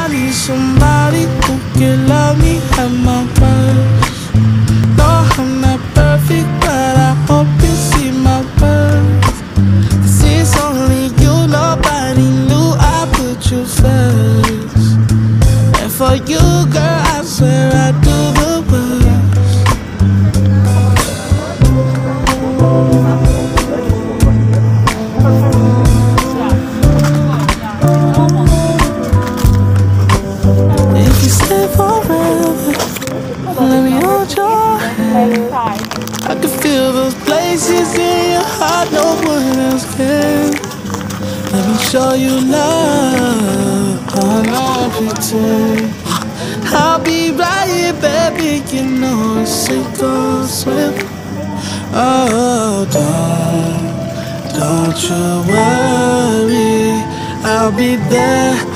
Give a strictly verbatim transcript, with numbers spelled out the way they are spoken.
I need somebody who can love me at my worst. No, I'm not perfect, but I hope you see my worth. 'Cause it's only you, nobody knew I put you first. And for you, girl, I swear I do the worst. If you stay forever, let me hold your hand. I can feel those places in your heart no one else can. Let me show you love, I'll not pretend. I'll be right here, baby, you know it's sink or swim. Oh, don't, don't you worry, I'll be there